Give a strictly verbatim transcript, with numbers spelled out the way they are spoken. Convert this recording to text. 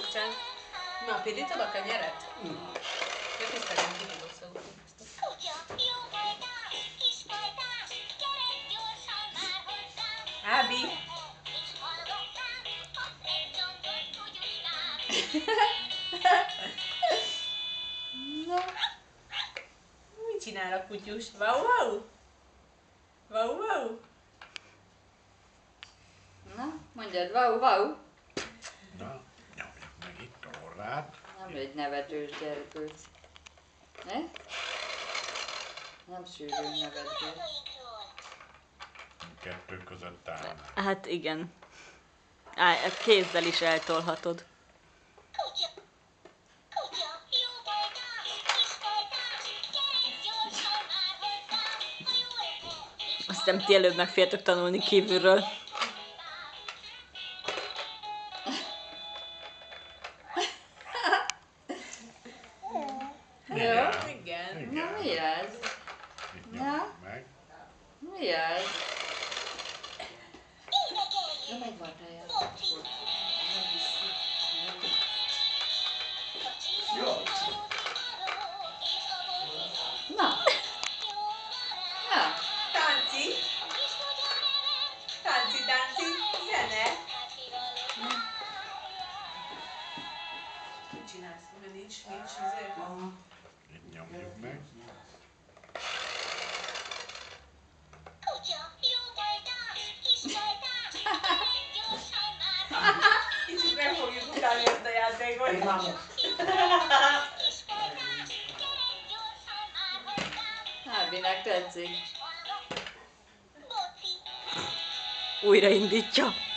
Úristen. Na, pirítod a kenyeret? Mm. De tisztelem, ki tudok szólni. Ábi! Na. Mit csinál a kutyus? Wow, wow! Wow, wow! Na, mondjad, wow, wow. Na, nyomjak meg itt a orrát. Nem egy nevetős gyerkőc. Ne? Nem sűrűn nevetgél. Kettő között áll. Hát igen. Á, kézzel is eltolhatod. Azt hiszem, ti előbb meg féltök tanulni kívülről. Jó? Igen. Na mi ez? Itt Na? nyomjuk meg. Mi ez? Na megvan helye. Na. Na. Tánci! Tánci, tánci, zene! Mit csinálsz? Mert nincs, nincs izé? Itt nyomjuk meg. Kicsit meg fogjuk utálni ezt a játékot. Ábinek tetszik. Újraindítja.